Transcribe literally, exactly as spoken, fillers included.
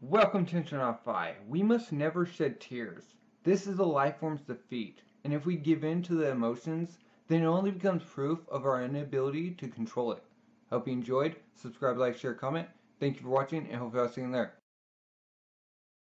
Welcome to Internet Fi. We must never shed tears. This is a life form's defeat, and if we give in to the emotions, then it only becomes proof of our inability to control it. Hope you enjoyed. Subscribe, like, share, comment. Thank you for watching, and hopefully I'll see you there.